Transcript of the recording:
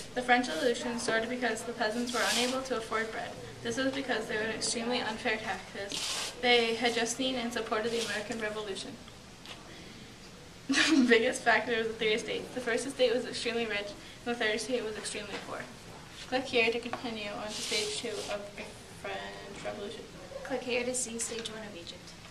The French Revolution started because the peasants were unable to afford bread. This was because they were extremely unfair taxes they had just seen and supported the American Revolution. The biggest factor was the three estates. The first estate was extremely rich, and the third estate was extremely poor. Click here to continue on to stage 2 of the French Revolution. Click here to see stage 1 of Egypt.